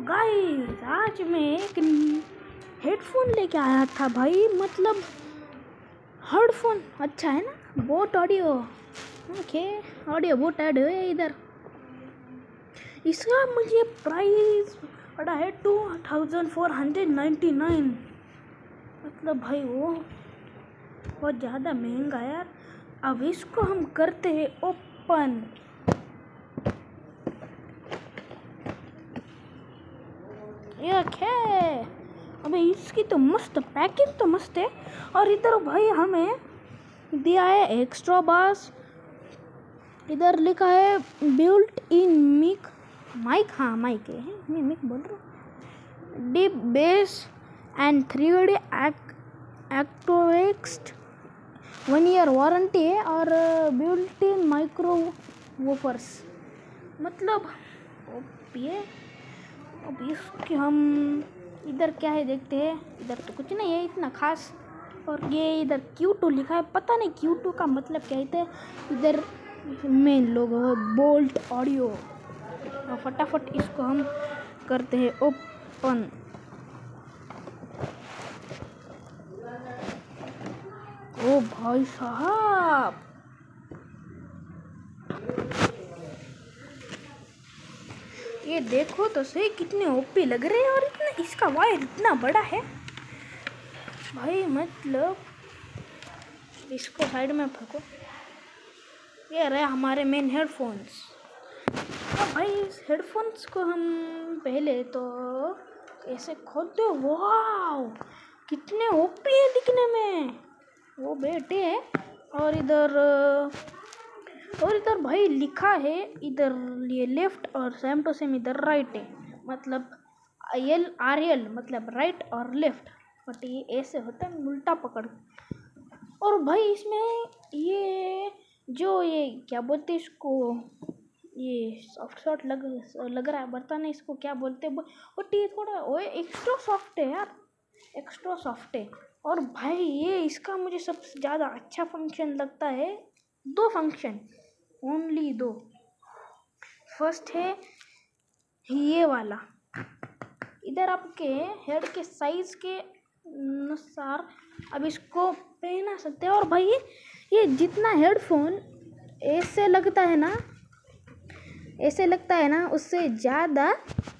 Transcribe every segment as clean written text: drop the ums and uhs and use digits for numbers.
Guys, आज मैं एक हेडफोन लेके आया था भाई। मतलब हेडफोन अच्छा है ना, boat audio. Okay, audio boat add है इधर। इसका मुझे प्राइस पड़ा है 2499। मतलब भाई वो बहुत ज़्यादा महंगा यार। अब इसको हम करते हैं ओपन। ये क्या है? अबे इसकी तो मस्त पैकिंग तो मस्त है। और इधर भाई हमें दिया है एक्स्ट्रा बास। इधर लिखा है बिल्ट इन माइक। हाँ माइक है, मैं मिक बोल रहा हूँ। डीप बेस एंड 3D एक्टोवेक्स्ट 1 ईयर वारंटी है। और बिल्ट इन माइक्रो वूफर्स। मतलब ये अब इसके हम इधर क्या है देखते हैं। इधर तो कुछ नहीं है इतना खास। और ये इधर Q2 लिखा है, पता नहीं Q2 का मतलब क्या है। इधर मेन लोगो है बोल्ट ऑडियो। और फटाफट इसको हम करते हैं ओपन। ओ भाई साहब, ये देखो तो सही कितने ओपी लग रहे हैं। और इतना इसका वायर इतना बड़ा है भाई। मतलब इसको साइड में फेंको। ये रहे हमारे मेन हेडफोन्स। तो भाई इस हेडफोन्स को हम पहले तो ऐसे खोलते हो। वाह, कितने ओपी है दिखने में वो बेटे। और इधर भाई लिखा है, इधर ये लेफ्ट और सेम टू सेम इधर राइट है। मतलब RL मतलब राइट और लेफ्ट। बट ये ऐसे होता है उल्टा पकड़। और भाई इसमें ये जो ये क्या बोलते हैं इसको, ये सॉफ्ट लग रहा है। बता नहीं इसको क्या बोलते हैं। बट ये थोड़ा वो एक्स्ट्रा सॉफ्ट है यार, एक्स्ट्रा सॉफ्ट है। और भाई ये इसका मुझे सबसे ज़्यादा अच्छा फंक्शन लगता है। 2 फंक्शन, ओनली 2। फर्स्ट है ये वाला। इधर आपके हेड के साइज के अनुसार अब इसको पहना सकते हैं। और भाई ये जितना हेडफोन ऐसे लगता है ना उससे ज़्यादा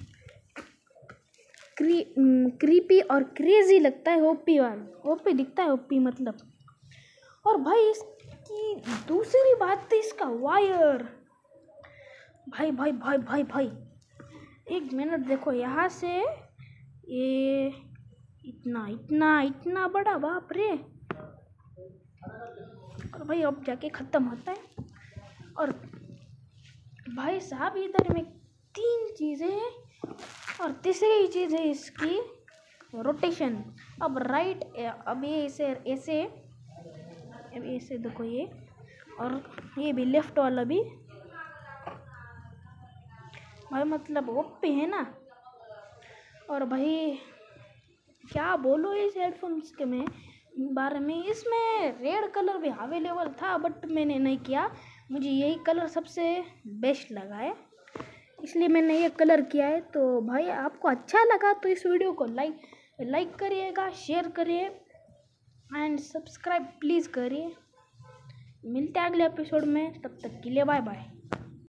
क्रीपी और क्रेजी लगता है। ओपी दिखता है ओपी मतलब। और भाई इसकी दूसरी बात है इसका वायर। भाई भाई भाई भाई भाई एक मिनट देखो, यहाँ से ये इतना इतना इतना बड़ा, बाप रे। और भाई अब जाके ख़त्म होता है। और भाई साहब इधर में 3 चीज़ें हैं। और तीसरी चीज़ है इसकी रोटेशन। अब राइट, अब ये ऐसे देखो ये। और ये भी लेफ्ट वाला भी भाई मतलब ओपी है ना। और भाई क्या बोलो इस हेडफोन्स के बारे में। इसमें रेड कलर भी अवेलेबल था बट मैंने नहीं किया। मुझे यही कलर सबसे बेस्ट लगा है, इसलिए मैंने ये कलर किया है। तो भाई आपको अच्छा लगा तो इस वीडियो को लाइक करिएगा, शेयर करिए एंड सब्सक्राइब प्लीज़ करिए। मिलते हैं अगले एपिसोड में, तब तक के लिए बाय बाय।